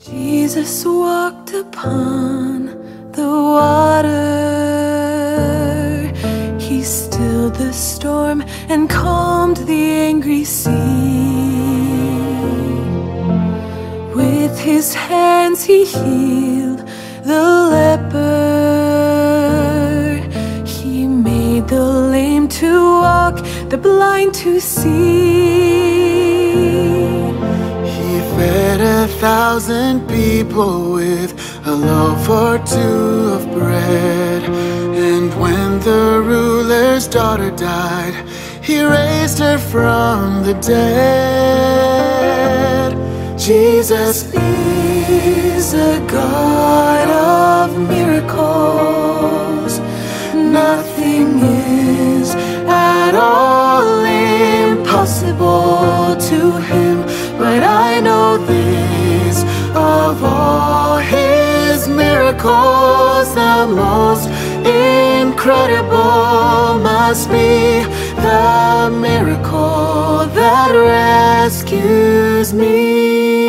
Jesus walked upon the water. He stilled the storm and calmed the angry sea. With his hands he healed the leper. He made the lame to walk, the blind to see. He fed 1,000 people with a loaf or two of bread. And when the ruler's daughter died, he raised her from the dead. Jesus is a God of miracles. Nothing is at all impossible to him. But I know this, of all his miracles, the most incredible must be the miracle that rescues me.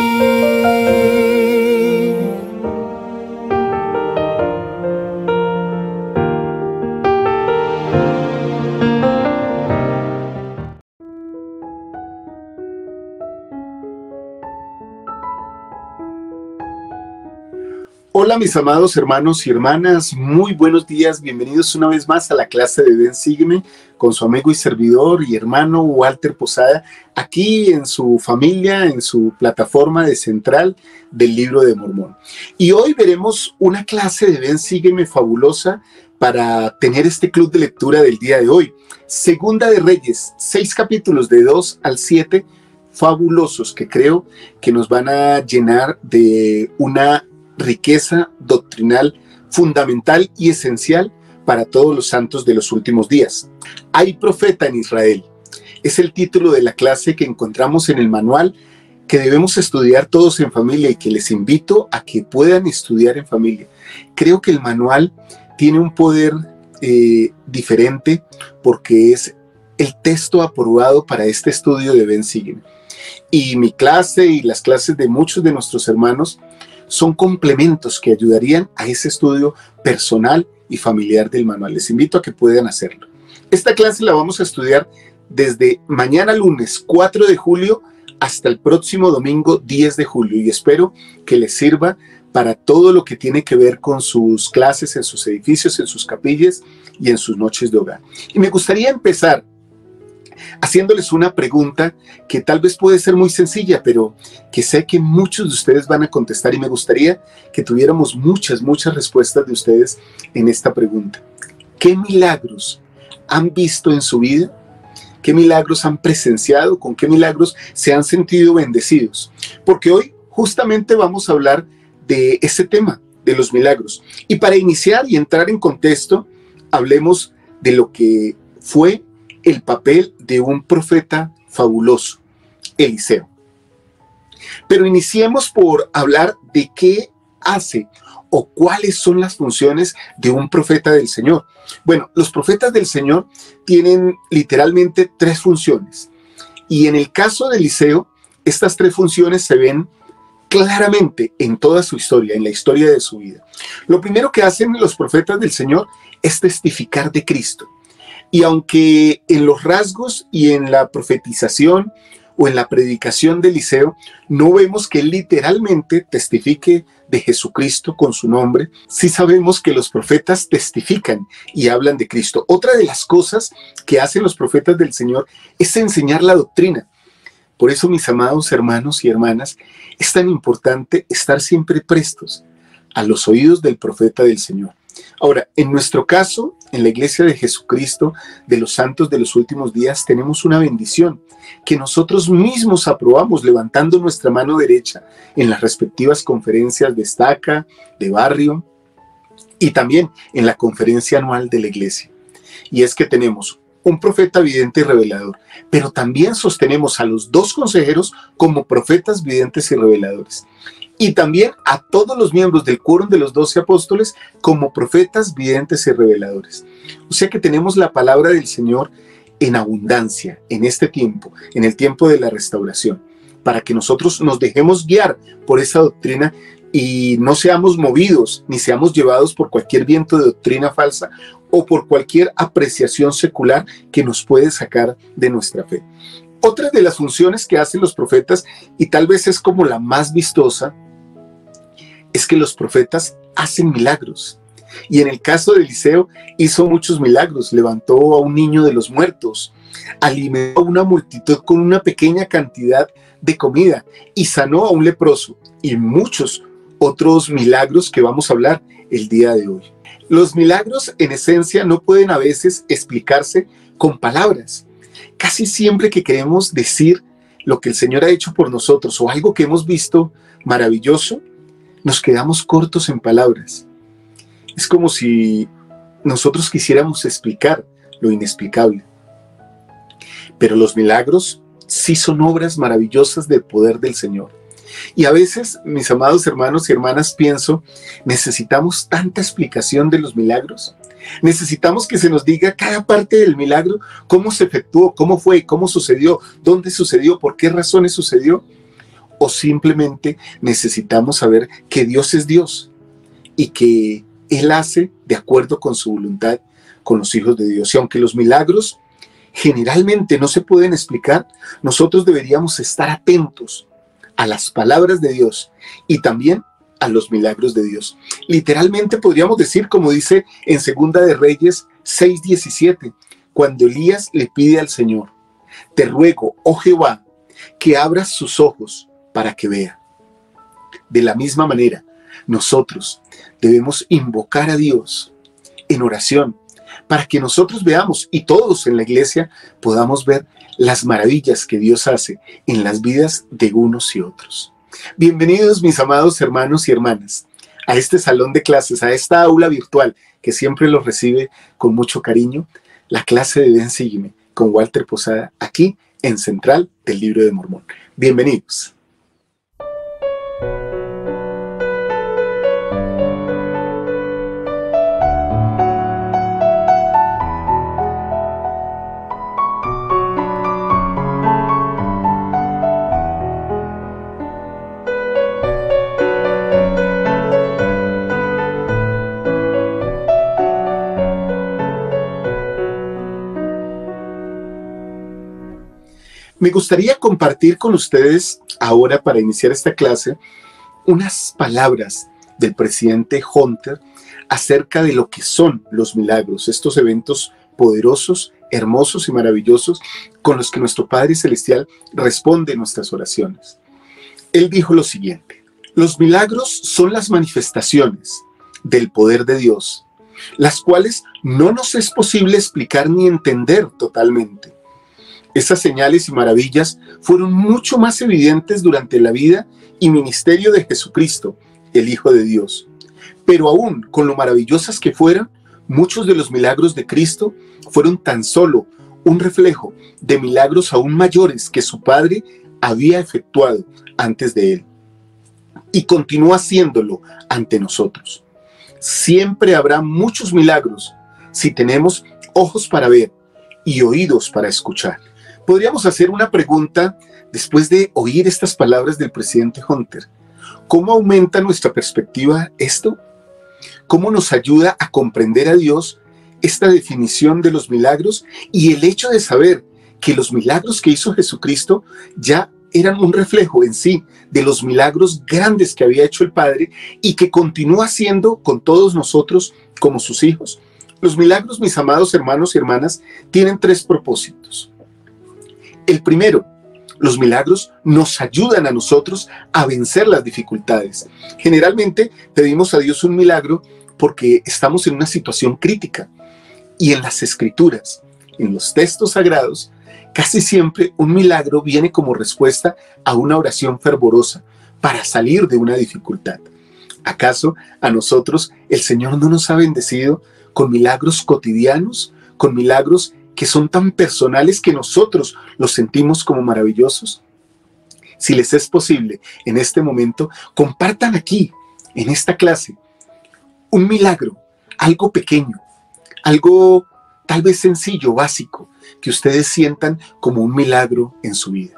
Hola mis amados hermanos y hermanas, muy buenos días, bienvenidos una vez más a la clase de Ven Sígueme con su amigo y servidor y hermano Walter Posada, aquí en su familia, en su plataforma de Central del Libro de Mormón. Y hoy veremos una clase de Ven Sígueme fabulosa para tener este club de lectura del día de hoy. Segunda de Reyes, 6 capítulos de 2 al 7, fabulosos que creo que nos van a llenar de una riqueza doctrinal fundamental y esencial para todos los santos de los últimos días. Hay profeta en Israel. Es el título de la clase que encontramos en el manual que debemos estudiar todos en familia y que les invito a que puedan estudiar en familia. Creo que el manual tiene un poder diferente porque es el texto aprobado para este estudio de Ven Sígueme. Y mi clase y las clases de muchos de nuestros hermanos son complementos que ayudarían a ese estudio personal y familiar del manual. Les invito a que puedan hacerlo. Esta clase la vamos a estudiar desde mañana lunes 4 de julio hasta el próximo domingo 10 de julio y espero que les sirva para todo lo que tiene que ver con sus clases en sus edificios, en sus capillas y en sus noches de hogar. Y me gustaría empezar haciéndoles una pregunta que tal vez puede ser muy sencilla, pero que sé que muchos de ustedes van a contestar y me gustaría que tuviéramos muchas respuestas de ustedes en esta pregunta. ¿Qué milagros han visto en su vida? ¿Qué milagros han presenciado? ¿Con qué milagros se han sentido bendecidos? Porque hoy justamente vamos a hablar de ese tema, de los milagros. Y para iniciar y entrar en contexto, hablemos de lo que fue el papel de un profeta fabuloso, Eliseo. Pero iniciemos por hablar de qué hace o cuáles son las funciones de un profeta del Señor. Bueno, los profetas del Señor tienen literalmente 3 funciones. Y en el caso de Eliseo, estas 3 funciones se ven claramente en toda su historia, en la historia de su vida. Lo primero que hacen los profetas del Señor es testificar de Cristo. Y aunque en los rasgos y en la profetización o en la predicación de Eliseo no vemos que él literalmente testifique de Jesucristo con su nombre, sí sabemos que los profetas testifican y hablan de Cristo. Otra de las cosas que hacen los profetas del Señor es enseñar la doctrina. Por eso, mis amados hermanos y hermanas, es tan importante estar siempre prestos a los oídos del profeta del Señor. Ahora, en nuestro caso, en la Iglesia de Jesucristo, de los santos de los últimos días, tenemos una bendición que nosotros mismos aprobamos levantando nuestra mano derecha en las respectivas conferencias de estaca, de barrio y también en la conferencia anual de la Iglesia. Y es que tenemos un profeta vidente y revelador, pero también sostenemos a los 2 consejeros como profetas videntes y reveladores. Y también a todos los miembros del quórum de los 12 apóstoles como profetas, videntes y reveladores. O sea que tenemos la palabra del Señor en abundancia en este tiempo, en el tiempo de la restauración. para que nosotros nos dejemos guiar por esa doctrina y no seamos movidos ni seamos llevados por cualquier viento de doctrina falsa o por cualquier apreciación secular que nos puede sacar de nuestra fe. Otra de las funciones que hacen los profetas, y tal vez es como la más vistosa, es que los profetas hacen milagros. Y en el caso de Eliseo hizo muchos milagros, levantó a un niño de los muertos, alimentó a una multitud con una pequeña cantidad de comida y sanó a un leproso, y muchos otros milagros que vamos a hablar el día de hoy. Los milagros en esencia no pueden a veces explicarse con palabras. Casi siempre que queremos decir lo que el Señor ha hecho por nosotros o algo que hemos visto maravilloso, nos quedamos cortos en palabras. Es como si nosotros quisiéramos explicar lo inexplicable. Pero los milagros sí son obras maravillosas del poder del Señor. Y a veces, mis amados hermanos y hermanas, pienso, necesitamos tanta explicación de los milagros. Necesitamos que se nos diga cada parte del milagro, cómo se efectuó, cómo fue, cómo sucedió, dónde sucedió, por qué razones sucedió. O simplemente necesitamos saber que Dios es Dios y que Él hace de acuerdo con su voluntad con los hijos de Dios. Y aunque los milagros generalmente no se pueden explicar, nosotros deberíamos estar atentos a las palabras de Dios y también a los milagros de Dios. Literalmente podríamos decir, como dice en Segunda de Reyes 6:17, cuando Elías le pide al Señor: te ruego, oh Jehová, que abras sus ojos para que vea. De la misma manera, nosotros debemos invocar a Dios en oración para que nosotros veamos y todos en la iglesia podamos ver las maravillas que Dios hace en las vidas de unos y otros. Bienvenidos, mis amados hermanos y hermanas, a este salón de clases, a esta aula virtual que siempre los recibe con mucho cariño, la clase de Ven Sígueme con Walter Posada, aquí en Central del Libro de Mormón. Bienvenidos. Me gustaría compartir con ustedes ahora, para iniciar esta clase, unas palabras del presidente Hunter acerca de lo que son los milagros, estos eventos poderosos, hermosos y maravillosos con los que nuestro Padre Celestial responde nuestras oraciones. Él dijo lo siguiente: los milagros son las manifestaciones del poder de Dios, las cuales no nos es posible explicar ni entender totalmente. Esas señales y maravillas fueron mucho más evidentes durante la vida y ministerio de Jesucristo, el Hijo de Dios. Pero aún con lo maravillosas que fueran, muchos de los milagros de Cristo fueron tan solo un reflejo de milagros aún mayores que su Padre había efectuado antes de él. Y continúa haciéndolo ante nosotros. Siempre habrá muchos milagros si tenemos ojos para ver y oídos para escuchar. Podríamos hacer una pregunta después de oír estas palabras del presidente Hunter. ¿Cómo aumenta nuestra perspectiva esto? ¿Cómo nos ayuda a comprender a Dios esta definición de los milagros y el hecho de saber que los milagros que hizo Jesucristo ya eran un reflejo en sí de los milagros grandes que había hecho el Padre y que continúa haciendo con todos nosotros como sus hijos? Los milagros, mis amados hermanos y hermanas, tienen tres propósitos. El primero, los milagros nos ayudan a nosotros a vencer las dificultades. Generalmente pedimos a Dios un milagro porque estamos en una situación crítica. Y en las Escrituras, en los textos sagrados, casi siempre un milagro viene como respuesta a una oración fervorosa para salir de una dificultad. ¿Acaso a nosotros el Señor no nos ha bendecido con milagros cotidianos, con milagros que son tan personales que nosotros los sentimos como maravillosos? Si les es posible, en este momento, compartan aquí, en esta clase, un milagro, algo pequeño, algo tal vez sencillo, básico, que ustedes sientan como un milagro en su vida.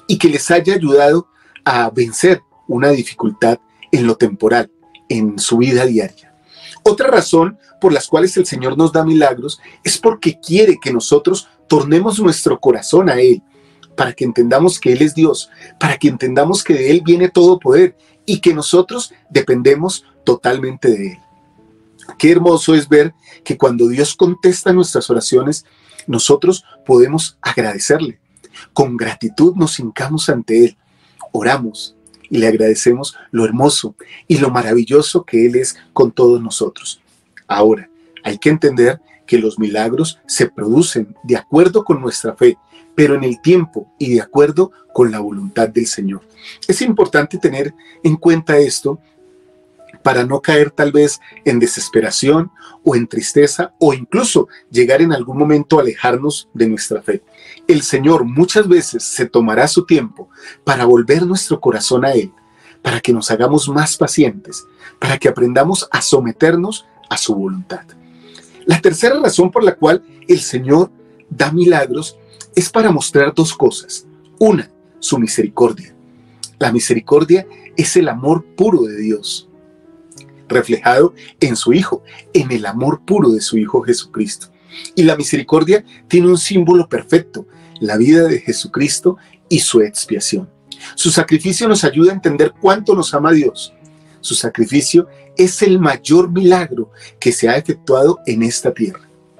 y que les haya ayudado a vencer una dificultad en lo temporal, en su vida diaria. Otra razón por las cuales el Señor nos da milagros es porque quiere que nosotros tornemos nuestro corazón a Él, para que entendamos que Él es Dios, para que entendamos que de Él viene todo poder y que nosotros dependemos totalmente de Él. Qué hermoso es ver que cuando Dios contesta nuestras oraciones, nosotros podemos agradecerle. Con gratitud nos hincamos ante Él, oramos y le agradecemos lo hermoso y lo maravilloso que Él es con todos nosotros. Ahora, hay que entender que los milagros se producen de acuerdo con nuestra fe, pero en el tiempo y de acuerdo con la voluntad del Señor. Es importante tener en cuenta esto para no caer tal vez en desesperación o en tristeza o incluso llegar en algún momento a alejarnos de nuestra fe. El Señor muchas veces se tomará su tiempo para volver nuestro corazón a Él, para que nos hagamos más pacientes, para que aprendamos a someternos a su voluntad. La tercera razón por la cual el Señor da milagros es para mostrar dos cosas. Una, su misericordia. La misericordia es el amor puro de Dios, reflejado en su Hijo, en el amor puro de su Hijo Jesucristo. Y la misericordia tiene un símbolo perfecto, la vida de Jesucristo y su expiación. Su sacrificio nos ayuda a entender cuánto nos ama Dios. Su sacrificio es el mayor milagro que se ha efectuado en esta tierra.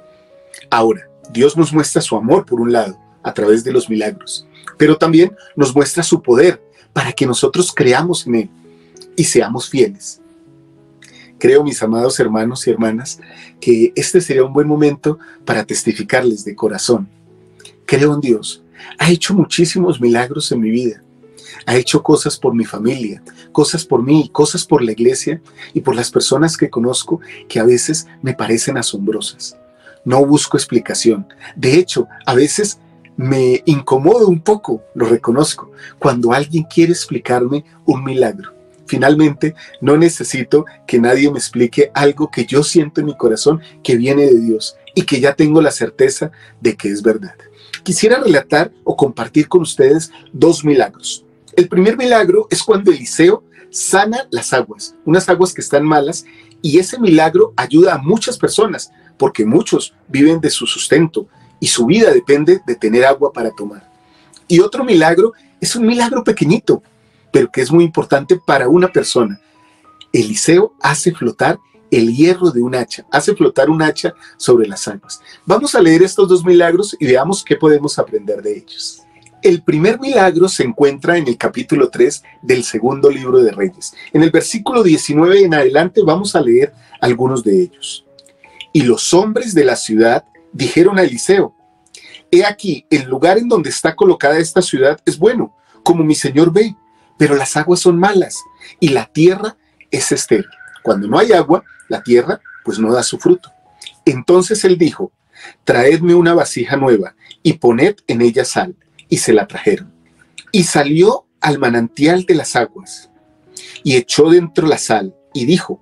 Ahora, Dios nos muestra su amor por un lado, a través de los milagros, pero también nos muestra su poder para que nosotros creamos en Él y seamos fieles. Creo, mis amados hermanos y hermanas, que este sería un buen momento para testificarles de corazón. Creo en Dios. Ha hecho muchísimos milagros en mi vida. Ha hecho cosas por mi familia, cosas por mí, cosas por la iglesia y por las personas que conozco que a veces me parecen asombrosas. No busco explicación. De hecho, a veces me incomodo un poco, lo reconozco, cuando alguien quiere explicarme un milagro. Finalmente, no necesito que nadie me explique algo que yo siento en mi corazón que viene de Dios y que ya tengo la certeza de que es verdad. Quisiera relatar o compartir con ustedes dos milagros. El primer milagro es cuando Eliseo sana las aguas, unas aguas que están malas, y ese milagro ayuda a muchas personas, porque muchos viven de su sustento y su vida depende de tener agua para tomar. Y otro milagro es un milagro pequeñito, pero que es muy importante para una persona. Eliseo hace flotar el hierro de un hacha, hace flotar un hacha sobre las aguas. Vamos a leer estos dos milagros y veamos qué podemos aprender de ellos. El primer milagro se encuentra en el capítulo 3 del segundo libro de Reyes. En el versículo 19 en adelante vamos a leer algunos de ellos. Y los hombres de la ciudad dijeron a Eliseo: he aquí, el lugar en donde está colocada esta ciudad es bueno, como mi señor ve, pero las aguas son malas y la tierra es estéril. Cuando no hay agua, la tierra pues no da su fruto. Entonces él dijo: traedme una vasija nueva y poned en ella sal. Y se la trajeron. Y salió al manantial de las aguas y echó dentro la sal y dijo: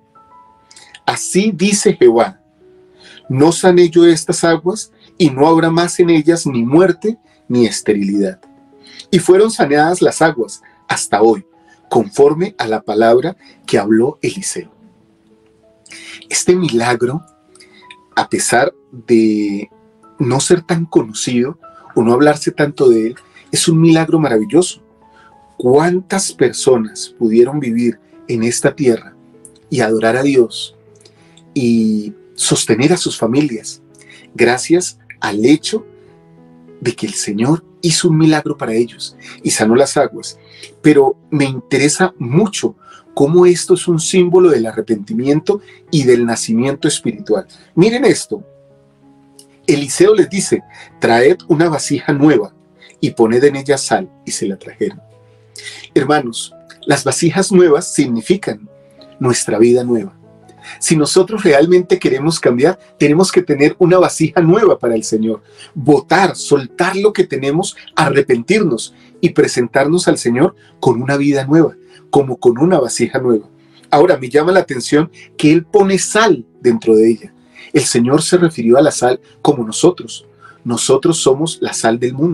así dice Jehová, no sané yo estas aguas y no habrá más en ellas ni muerte ni esterilidad. Y fueron saneadas las aguas hasta hoy, conforme a la palabra que habló Eliseo. Este milagro, a pesar de no ser tan conocido o no hablarse tanto de él, es un milagro maravilloso. ¿Cuántas personas pudieron vivir en esta tierra y adorar a Dios y sostener a sus familias gracias al hecho de que el Señor hizo un milagro para ellos y sanó las aguas? Pero me interesa mucho cómo esto es un símbolo del arrepentimiento y del nacimiento espiritual. Miren esto. Eliseo les dice: traed una vasija nueva y poned en ella sal, y se la trajeron. Hermanos, las vasijas nuevas significan nuestra vida nueva. Si nosotros realmente queremos cambiar, tenemos que tener una vasija nueva para el Señor. Botar, soltar lo que tenemos, arrepentirnos y presentarnos al Señor con una vida nueva, como con una vasija nueva. Ahora, me llama la atención que Él pone sal dentro de ella. El Señor se refirió a la sal como nosotros. Nosotros somos la sal del mundo.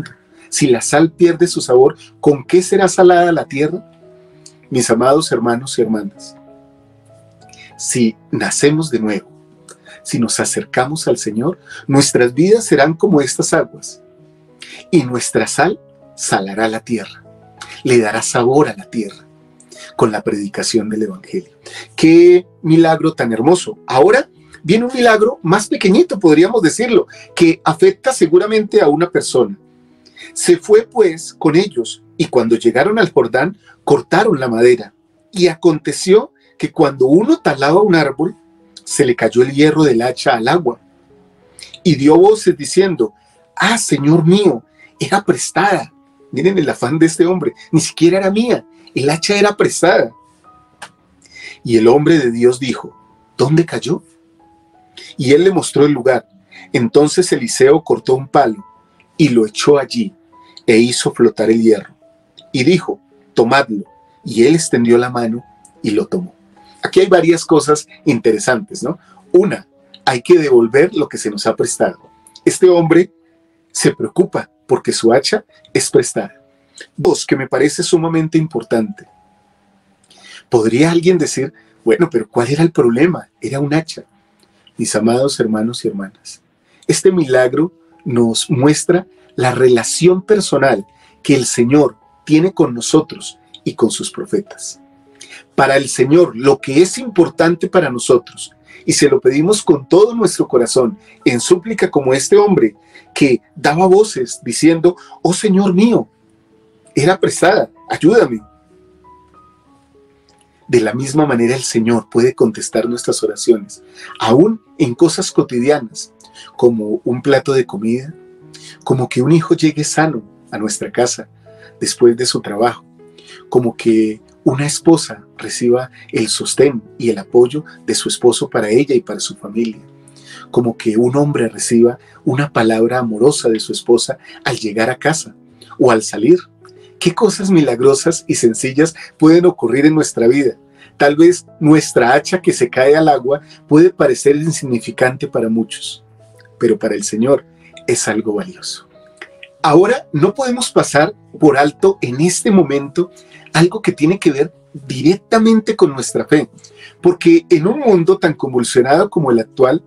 Si la sal pierde su sabor, ¿con qué será salada la tierra? Mis amados hermanos y hermanas, si nacemos de nuevo, si nos acercamos al Señor, nuestras vidas serán como estas aguas, y nuestra sal salará la tierra, le dará sabor a la tierra con la predicación del Evangelio. ¡Qué milagro tan hermoso! Ahora viene un milagro más pequeñito, podríamos decirlo, que afecta seguramente a una persona. Se fue pues con ellos, y cuando llegaron al Jordán, cortaron la madera. Y aconteció que cuando uno talaba un árbol, se le cayó el hierro del hacha al agua. Y dio voces diciendo: ¡Ah, Señor mío! Era prestada. Miren el afán de este hombre, ni siquiera era mía, el hacha era prestada. Y el hombre de Dios dijo: ¿dónde cayó? Y él le mostró el lugar. Entonces Eliseo cortó un palo y lo echó allí, e hizo flotar el hierro. Y dijo: tomadlo. Y él extendió la mano y lo tomó. Aquí hay varias cosas interesantes, ¿no? Una, hay que devolver lo que se nos ha prestado. Este hombre se preocupa porque su hacha es prestada. Dos, que me parece sumamente importante. ¿Podría alguien decir: bueno, pero cuál era el problema? Era un hacha. Mis amados hermanos y hermanas, este milagro nos muestra la relación personal que el Señor tiene con nosotros y con sus profetas. Para el Señor, lo que es importante para nosotros, y se lo pedimos con todo nuestro corazón, en súplica como este hombre que daba voces diciendo: oh Señor mío, era prestada, ayúdame. De la misma manera el Señor puede contestar nuestras oraciones, aún en cosas cotidianas, como un plato de comida, como que un hijo llegue sano a nuestra casa después de su trabajo, como que una esposa reciba el sostén y el apoyo de su esposo para ella y para su familia, como que un hombre reciba una palabra amorosa de su esposa al llegar a casa o al salir. ¿Qué cosas milagrosas y sencillas pueden ocurrir en nuestra vida? Tal vez nuestra hacha que se cae al agua puede parecer insignificante para muchos, pero para el Señor es algo valioso. Ahora no podemos pasar por alto en este momento algo que tiene que ver directamente con nuestra fe, porque en un mundo tan convulsionado como el actual,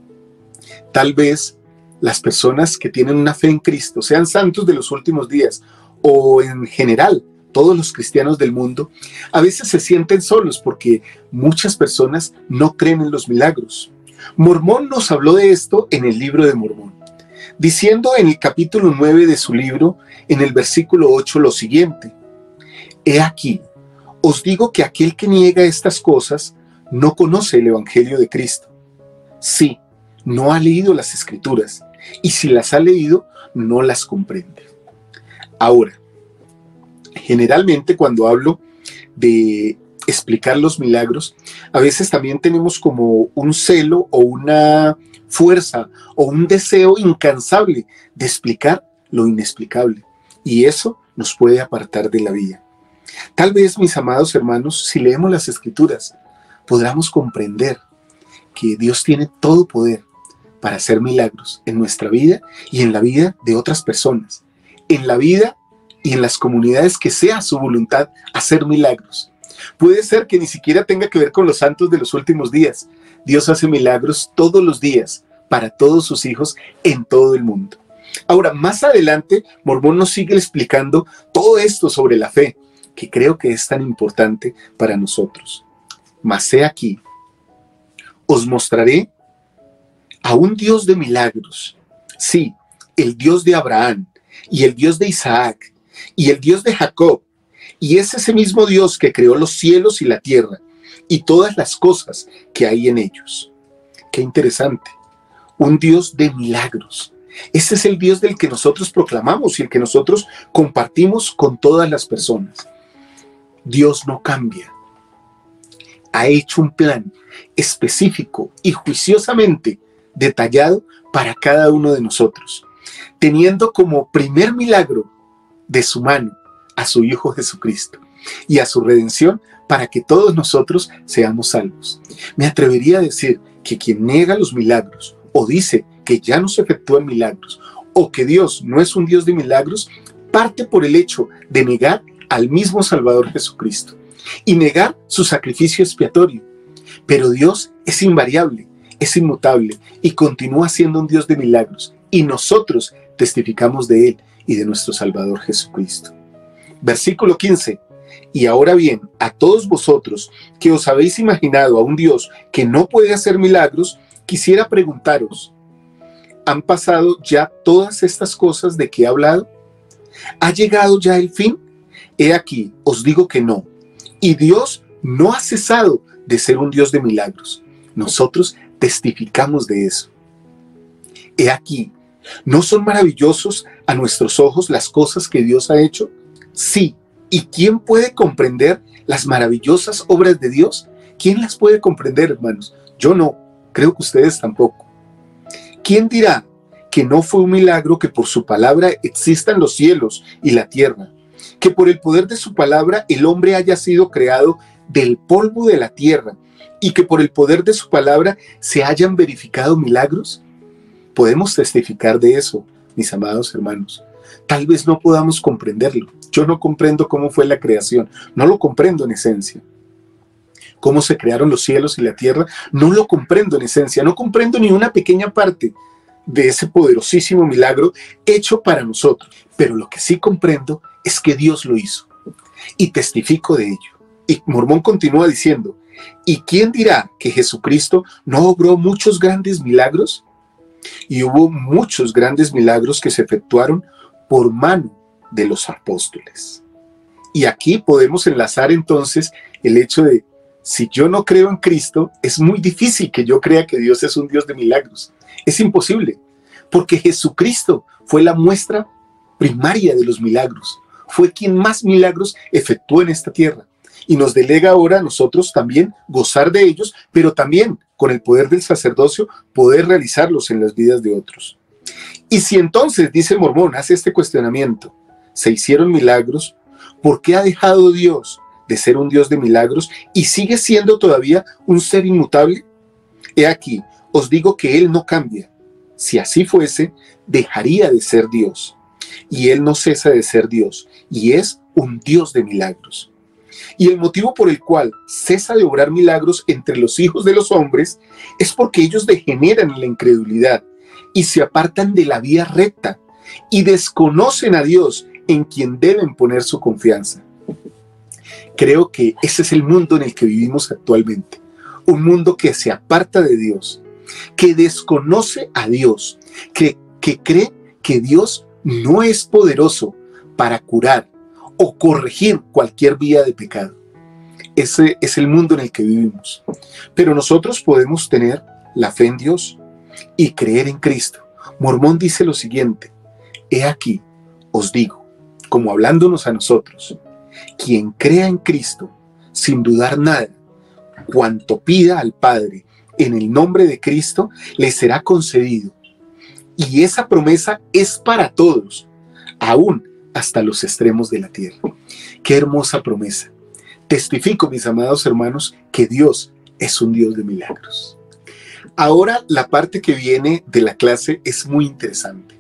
tal vez las personas que tienen una fe en Cristo, sean santos de los últimos días o en general todos los cristianos del mundo, a veces se sienten solos porque muchas personas no creen en los milagros. Mormón nos habló de esto en el libro de Mormón, diciendo en el capítulo 9 de su libro, en el versículo 8, lo siguiente: he aquí, os digo que aquel que niega estas cosas no conoce el Evangelio de Cristo. Sí, no ha leído las Escrituras, y si las ha leído, no las comprende. Ahora, generalmente cuando hablo de explicar los milagros, a veces también tenemos como un celo o una fuerza o un deseo incansable de explicar lo inexplicable, y eso nos puede apartar de la vida. Tal vez, mis amados hermanos, si leemos las Escrituras, podamos comprender que Dios tiene todo poder para hacer milagros en nuestra vida y en la vida de otras personas, en la vida y en las comunidades que sea su voluntad hacer milagros. Puede ser que ni siquiera tenga que ver con los santos de los últimos días. Dios hace milagros todos los días para todos sus hijos en todo el mundo. Ahora, más adelante, Mormón nos sigue explicando todo esto sobre la fe, que creo que es tan importante para nosotros. Mas he aquí, os mostraré a un Dios de milagros, sí, el Dios de Abraham, y el Dios de Isaac, y el Dios de Jacob, y es ese mismo Dios que creó los cielos y la tierra, y todas las cosas que hay en ellos. Qué interesante, un Dios de milagros. Ese es el Dios del que nosotros proclamamos y el que nosotros compartimos con todas las personas. Dios no cambia. Ha hecho un plan específico y juiciosamente detallado para cada uno de nosotros, teniendo como primer milagro de su mano a su Hijo Jesucristo y a su redención para que todos nosotros seamos salvos. Me atrevería a decir que quien niega los milagros o dice que ya no se efectúan milagros o que Dios no es un Dios de milagros, parte por el hecho de negar al mismo Salvador Jesucristo y negar su sacrificio expiatorio. Pero Dios es invariable, es inmutable y continúa siendo un Dios de milagros, y nosotros testificamos de Él y de nuestro Salvador Jesucristo. Versículo 15. Y ahora bien, a todos vosotros que os habéis imaginado a un Dios que no puede hacer milagros, quisiera preguntaros, ¿han pasado ya todas estas cosas de que he hablado? ¿Ha llegado ya el fin? He aquí, os digo que no. Y Dios no ha cesado de ser un Dios de milagros. Nosotros testificamos de eso. He aquí, ¿no son maravillosos a nuestros ojos las cosas que Dios ha hecho? Sí. ¿Y quién puede comprender las maravillosas obras de Dios? ¿Quién las puede comprender, hermanos? Yo no, creo que ustedes tampoco. ¿Quién dirá que no fue un milagro que por su palabra existan los cielos y la tierra? Que por el poder de su palabra el hombre haya sido creado del polvo de la tierra y que por el poder de su palabra se hayan verificado milagros? Podemos testificar de eso, mis amados hermanos. Tal vez no podamos comprenderlo. Yo no comprendo cómo fue la creación. No lo comprendo en esencia. Cómo se crearon los cielos y la tierra, no lo comprendo en esencia. No comprendo ni una pequeña parte de ese poderosísimo milagro hecho para nosotros. Pero lo que sí comprendo es que Dios lo hizo. Y testifico de ello. Y Mormón continúa diciendo, ¿y quién dirá que Jesucristo no obró muchos grandes milagros? Y hubo muchos grandes milagros que se efectuaron por mano de los apóstoles. Y aquí podemos enlazar entonces el hecho de, si yo no creo en Cristo, es muy difícil que yo crea que Dios es un Dios de milagros. Es imposible, porque Jesucristo fue la muestra primaria de los milagros. Fue quien más milagros efectuó en esta tierra. Y nos delega ahora a nosotros también gozar de ellos, pero también con el poder del sacerdocio poder realizarlos en las vidas de otros. Y si entonces, dice el Mormón, hace este cuestionamiento, se hicieron milagros, ¿por qué ha dejado Dios de ser un Dios de milagros y sigue siendo todavía un ser inmutable? He aquí, os digo que Él no cambia. Si así fuese, dejaría de ser Dios. Y Él no cesa de ser Dios, y es un Dios de milagros. Y el motivo por el cual cesa de obrar milagros entre los hijos de los hombres es porque ellos degeneran en la incredulidad y se apartan de la vía recta y desconocen a Dios en quien deben poner su confianza. Creo que ese es el mundo en el que vivimos actualmente. Un mundo que se aparta de Dios, que desconoce a Dios, que cree que Dios no es poderoso para curar o corregir cualquier vía de pecado. Ese es el mundo en el que vivimos. Pero nosotros podemos tener la fe en Dios y creer en Cristo. Mormón dice lo siguiente: he aquí, os digo, como hablándonos a nosotros, quien crea en Cristo, sin dudar nada, cuanto pida al Padre en el nombre de Cristo, le será concedido. Y esa promesa es para todos, aún hasta los extremos de la tierra. ¡Qué hermosa promesa! Testifico, mis amados hermanos, que Dios es un Dios de milagros. Ahora la parte que viene de la clase es muy interesante.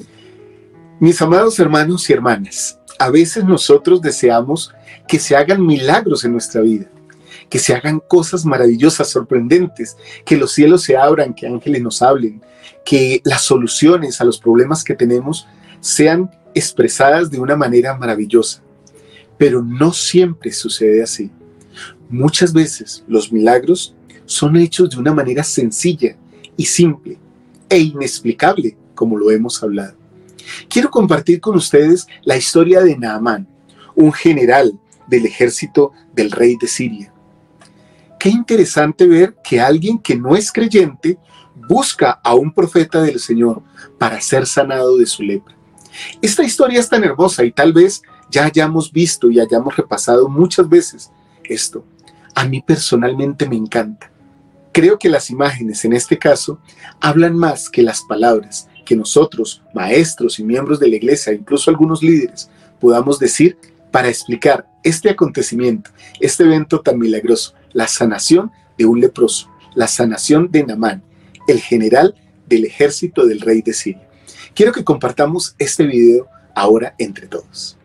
Mis amados hermanos y hermanas, a veces nosotros deseamos que se hagan milagros en nuestra vida, que se hagan cosas maravillosas, sorprendentes, que los cielos se abran, que ángeles nos hablen, que las soluciones a los problemas que tenemos sean expresadas de una manera maravillosa. Pero no siempre sucede así. Muchas veces los milagros son hechos de una manera sencilla y simple e inexplicable, como lo hemos hablado. Quiero compartir con ustedes la historia de Naamán, un general del ejército del rey de Siria. Qué interesante ver que alguien que no es creyente busca a un profeta del Señor para ser sanado de su lepra. Esta historia es tan hermosa y tal vez ya hayamos visto y hayamos repasado muchas veces esto. A mí personalmente me encanta. Creo que las imágenes en este caso hablan más que las palabras que nosotros, maestros y miembros de la iglesia, incluso algunos líderes, podamos decir para explicar este acontecimiento, este evento tan milagroso, la sanación de un leproso, la sanación de Naamán, el general del ejército del rey de Siria. Quiero que compartamos este video ahora entre todos.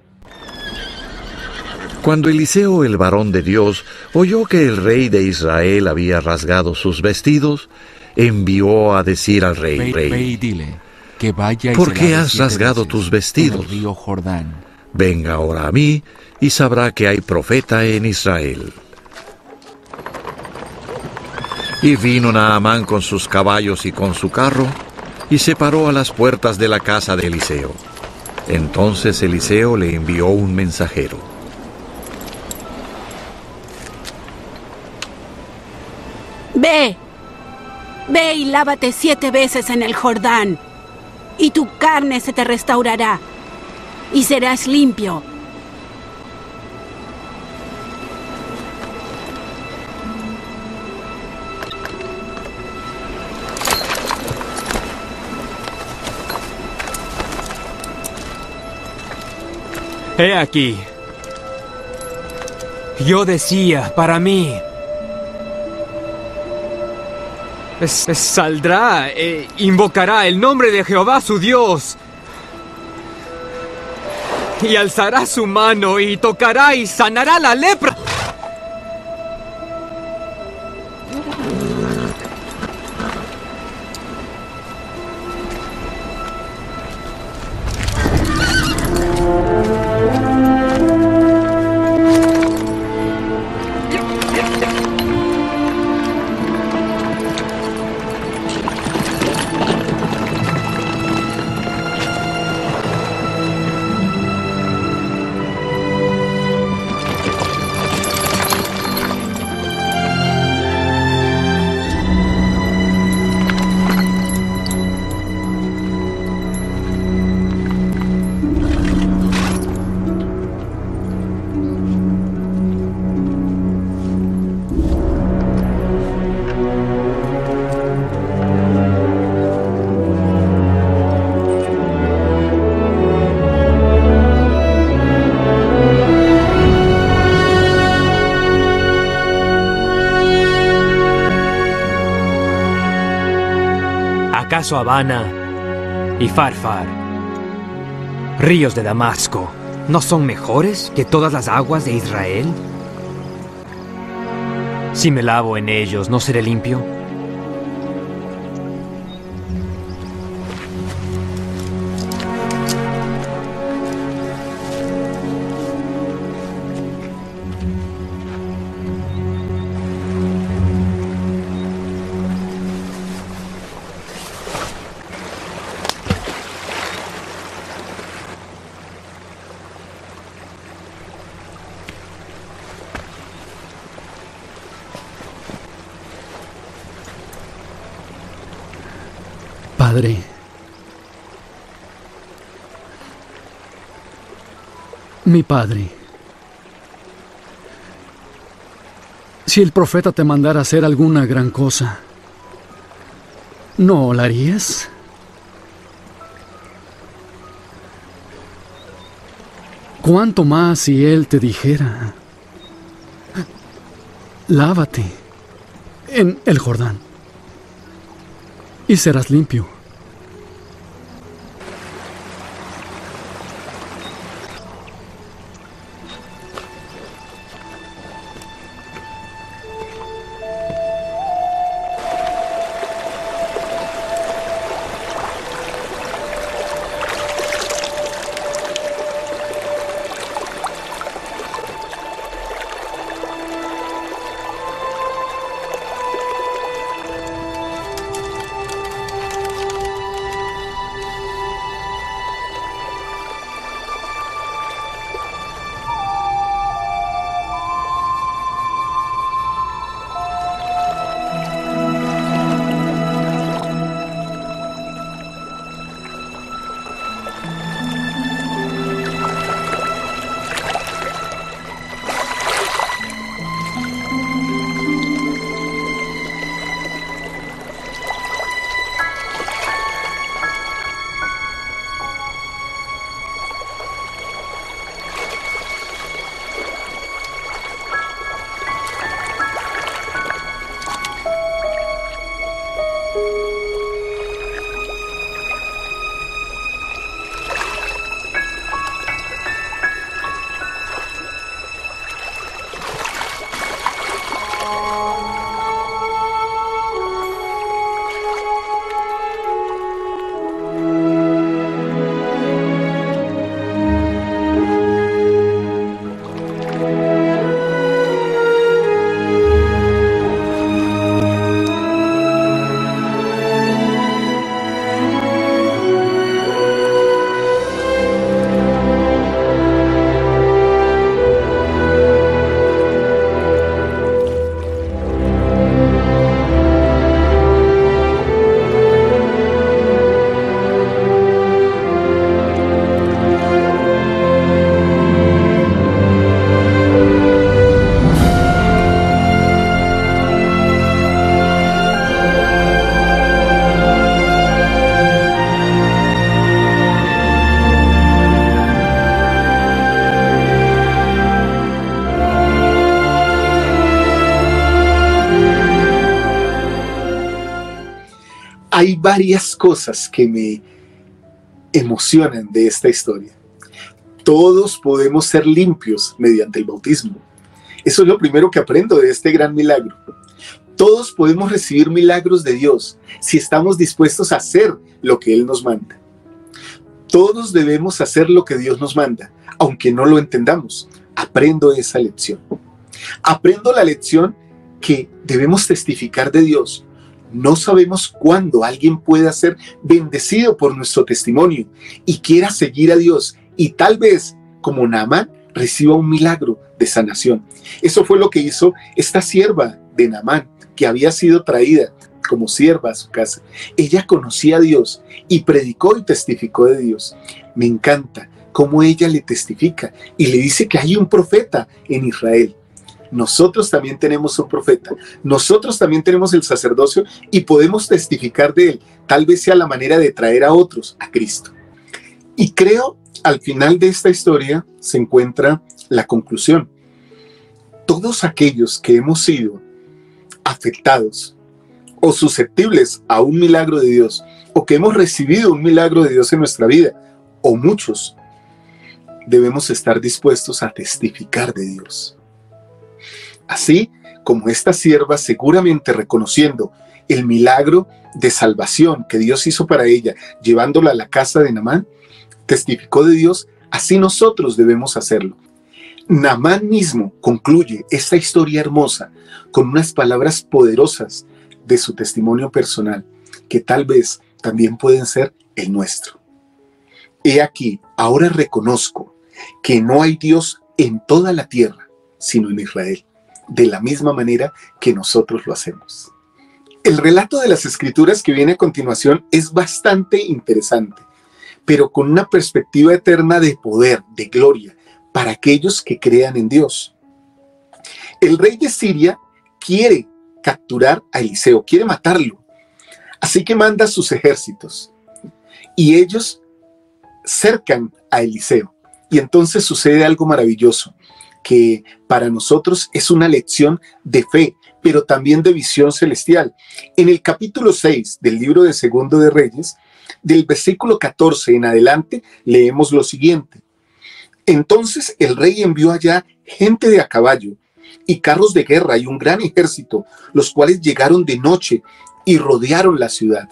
Cuando Eliseo, el varón de Dios, oyó que el rey de Israel había rasgado sus vestidos, envió a decir al rey: Ve y dile que vaya y ¿por se qué lave has 7 rasgado veces tus en vestidos? el río Jordán. Venga ahora a mí y sabrá que hay profeta en Israel. Y vino Naamán con sus caballos y con su carro, y se paró a las puertas de la casa de Eliseo. Entonces Eliseo le envió un mensajero: Ve y lávate 7 veces en el Jordán, y tu carne se te restaurará, y serás limpio. He aquí. Yo decía para mí: saldrá e invocará el nombre de Jehová su Dios, y alzará su mano y tocará y sanará la lepra. ¿Acaso Habana y Farfar, ríos de Damasco, no son mejores que todas las aguas de Israel? Si me lavo en ellos, ¿no seré limpio? Padre, mi Padre, si el profeta te mandara hacer alguna gran cosa, ¿no la harías? ¿Cuánto más si él te dijera: lávate en el Jordán y serás limpio? Hay varias cosas que me emocionan de esta historia. Todos podemos ser limpios mediante el bautismo. Eso es lo primero que aprendo de este gran milagro. Todos podemos recibir milagros de Dios si estamos dispuestos a hacer lo que Él nos manda. Todos debemos hacer lo que Dios nos manda, aunque no lo entendamos. Aprendo esa lección. Aprendo la lección que debemos testificar de Dios. No sabemos cuándo alguien pueda ser bendecido por nuestro testimonio y quiera seguir a Dios y tal vez, como Naamán, reciba un milagro de sanación. Eso fue lo que hizo esta sierva de Naamán, que había sido traída como sierva a su casa. Ella conocía a Dios y predicó y testificó de Dios. Me encanta cómo ella le testifica y le dice que hay un profeta en Israel. Nosotros también tenemos un profeta, nosotros también tenemos el sacerdocio y podemos testificar de él. Tal vez sea la manera de traer a otros a Cristo. Y creo, al final de esta historia se encuentra la conclusión. Todos aquellos que hemos sido afectados o susceptibles a un milagro de Dios, o que hemos recibido un milagro de Dios en nuestra vida, o muchos, debemos estar dispuestos a testificar de Dios. Así como esta sierva, seguramente reconociendo el milagro de salvación que Dios hizo para ella, llevándola a la casa de Naamán, testificó de Dios, así nosotros debemos hacerlo. Naamán mismo concluye esta historia hermosa con unas palabras poderosas de su testimonio personal, que tal vez también pueden ser el nuestro. He aquí, ahora reconozco que no hay Dios en toda la tierra, sino en Israel, de la misma manera que nosotros lo hacemos. El relato de las Escrituras que viene a continuación es bastante interesante, pero con una perspectiva eterna de poder, de gloria, para aquellos que crean en Dios. El rey de Siria quiere capturar a Eliseo, quiere matarlo, así que manda sus ejércitos y ellos cercan a Eliseo. Y entonces sucede algo maravilloso, que para nosotros es una lección de fe, pero también de visión celestial. En el capítulo 6 del libro de Segundo de Reyes, del versículo 14 en adelante, leemos lo siguiente. Entonces el rey envió allá gente de a caballo y carros de guerra y un gran ejército, los cuales llegaron de noche y rodearon la ciudad.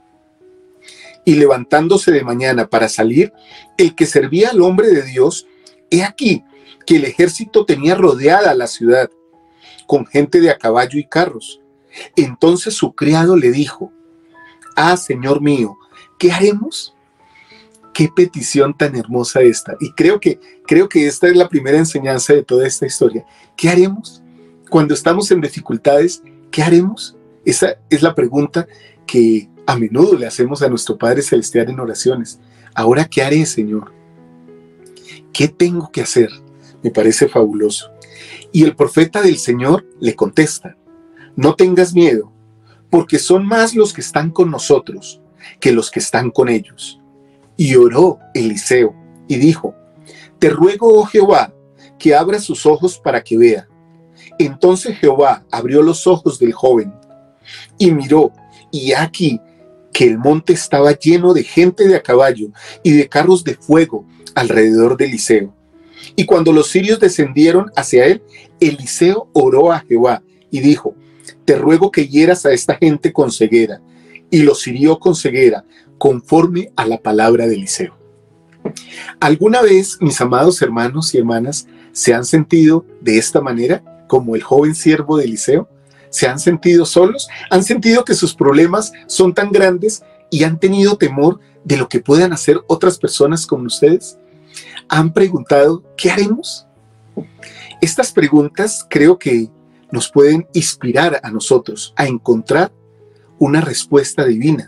Y levantándose de mañana para salir, el que servía al hombre de Dios, he aquí que el ejército tenía rodeada la ciudad, con gente de a caballo y carros. Entonces su criado le dijo, ah, Señor mío, ¿qué haremos? Qué petición tan hermosa esta. Y creo que esta es la primera enseñanza de toda esta historia. ¿Qué haremos? Cuando estamos en dificultades, ¿qué haremos? Esa es la pregunta que a menudo le hacemos a nuestro Padre Celestial en oraciones. Ahora, ¿qué haré, Señor? ¿Qué tengo que hacer? Me parece fabuloso. Y el profeta del Señor le contesta, no tengas miedo, porque son más los que están con nosotros que los que están con ellos. Y oró Eliseo y dijo, te ruego, oh Jehová, que abra sus ojos para que vea. Entonces Jehová abrió los ojos del joven y miró, y aquí que el monte estaba lleno de gente de a caballo y de carros de fuego alrededor de Eliseo. Y cuando los sirios descendieron hacia él, Eliseo oró a Jehová y dijo, te ruego que hieras a esta gente con ceguera. Y los hirió con ceguera, conforme a la palabra de Eliseo. ¿Alguna vez, mis amados hermanos y hermanas, se han sentido de esta manera, como el joven siervo de Eliseo? ¿Se han sentido solos? ¿Han sentido que sus problemas son tan grandes y han tenido temor de lo que puedan hacer otras personas como ustedes? ¿Han preguntado, ¿qué haremos? Estas preguntas creo que nos pueden inspirar a nosotros a encontrar una respuesta divina.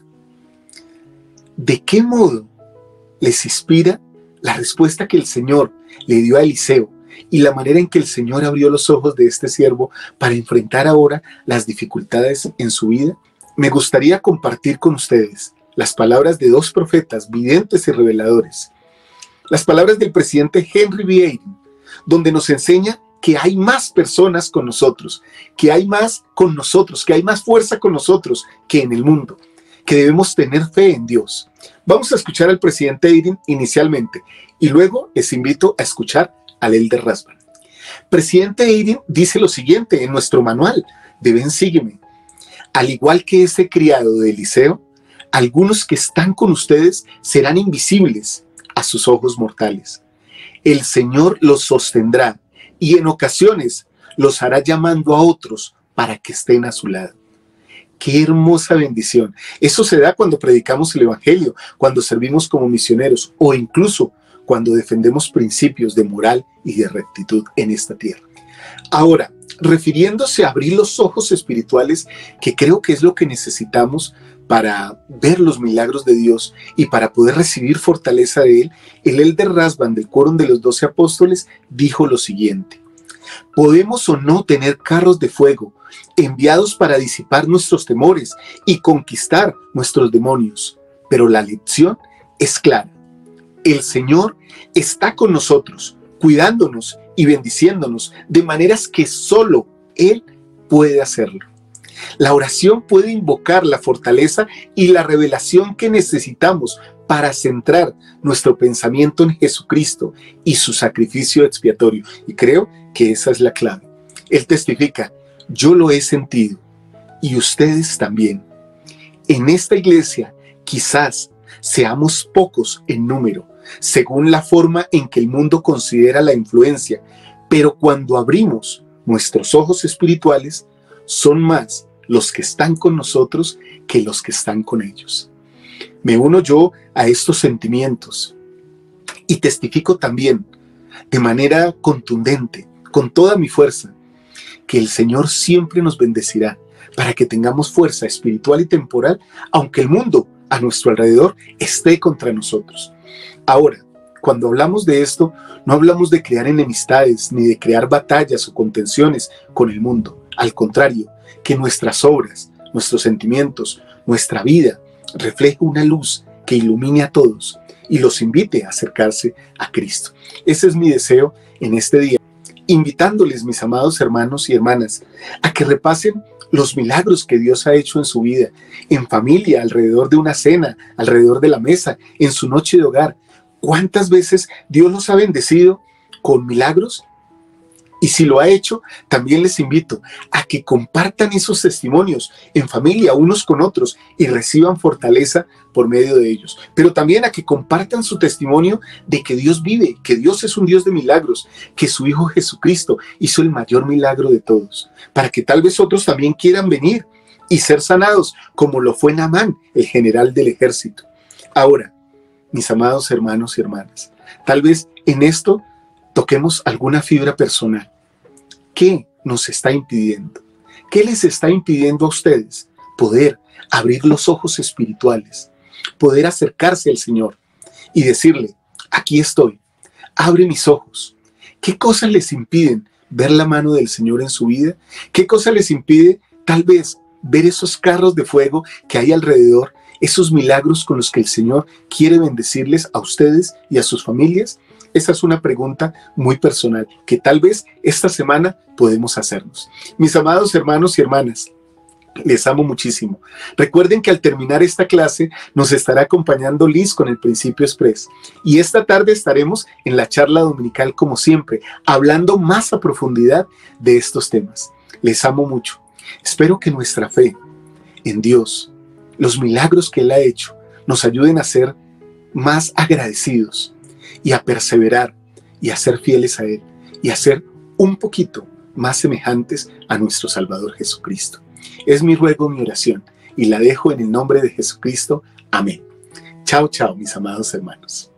¿De qué modo les inspira la respuesta que el Señor le dio a Eliseo y la manera en que el Señor abrió los ojos de este siervo para enfrentar ahora las dificultades en su vida? Me gustaría compartir con ustedes las palabras de dos profetas videntes y reveladores. Las palabras del presidente Henry B. Eyring, donde nos enseña que hay más personas con nosotros, que hay más con nosotros, que hay más fuerza con nosotros que en el mundo, que debemos tener fe en Dios. Vamos a escuchar al presidente Eyring inicialmente y luego les invito a escuchar al Elder Rasband. Presidente Eyring dice lo siguiente en nuestro manual de Ven Sígueme. Al igual que ese criado de Eliseo, algunos que están con ustedes serán invisibles a sus ojos mortales. El Señor los sostendrá y en ocasiones los hará llamando a otros para que estén a su lado. ¡Qué hermosa bendición! Eso se da cuando predicamos el Evangelio, cuando servimos como misioneros o incluso cuando defendemos principios de moral y de rectitud en esta tierra. Ahora, refiriéndose a abrir los ojos espirituales, que creo que es lo que necesitamos para ver los milagros de Dios y para poder recibir fortaleza de Él, el Elder Rasband del Quórum de los 12 Apóstoles dijo lo siguiente: podemos o no tener carros de fuego enviados para disipar nuestros temores y conquistar nuestros demonios, pero la lección es clara. El Señor está con nosotros, cuidándonos y bendiciéndonos de maneras que solo Él puede hacerlo. La oración puede invocar la fortaleza y la revelación que necesitamos para centrar nuestro pensamiento en Jesucristo y su sacrificio expiatorio. Y creo que esa es la clave. Él testifica: yo lo he sentido y ustedes también. En esta iglesia quizás seamos pocos en número, según la forma en que el mundo considera la influencia, pero cuando abrimos nuestros ojos espirituales, son más los que están con nosotros que los que están con ellos. Me uno yo a estos sentimientos y testifico también de manera contundente, con toda mi fuerza, que el Señor siempre nos bendecirá para que tengamos fuerza espiritual y temporal, aunque el mundo a nuestro alrededor esté contra nosotros. Ahora, cuando hablamos de esto, no hablamos de crear enemistades ni de crear batallas o contenciones con el mundo. Al contrario, que nuestras obras, nuestros sentimientos, nuestra vida refleje una luz que ilumine a todos y los invite a acercarse a Cristo. Ese es mi deseo en este día, invitándoles, mis amados hermanos y hermanas, a que repasen los milagros que Dios ha hecho en su vida, en familia, alrededor de una cena, alrededor de la mesa, en su noche de hogar. ¿Cuántas veces Dios los ha bendecido con milagros? Y si lo ha hecho, también les invito a que compartan esos testimonios en familia, unos con otros, y reciban fortaleza por medio de ellos. Pero también a que compartan su testimonio de que Dios vive, que Dios es un Dios de milagros, que su Hijo Jesucristo hizo el mayor milagro de todos, para que tal vez otros también quieran venir y ser sanados, como lo fue Naamán, el general del ejército. Ahora, mis amados hermanos y hermanas, tal vez en esto toquemos alguna fibra personal. ¿Qué nos está impidiendo? ¿Qué les está impidiendo a ustedes poder abrir los ojos espirituales, poder acercarse al Señor y decirle: aquí estoy, abre mis ojos? ¿Qué cosas les impiden ver la mano del Señor en su vida? ¿Qué cosas les impide tal vez ver esos carros de fuego que hay alrededor, esos milagros con los que el Señor quiere bendecirles a ustedes y a sus familias? Esa es una pregunta muy personal que tal vez esta semana podemos hacernos. Mis amados hermanos y hermanas, les amo muchísimo. Recuerden que al terminar esta clase nos estará acompañando Liz con el Principio Express. Y esta tarde estaremos en la charla dominical como siempre, hablando más a profundidad de estos temas. Les amo mucho. Espero que nuestra fe en Dios, los milagros que Él ha hecho, nos ayuden a ser más agradecidos y a perseverar y a ser fieles a Él y a ser un poquito más semejantes a nuestro Salvador Jesucristo. Es mi ruego, mi oración, y la dejo en el nombre de Jesucristo. Amén. Chao, chao, mis amados hermanos.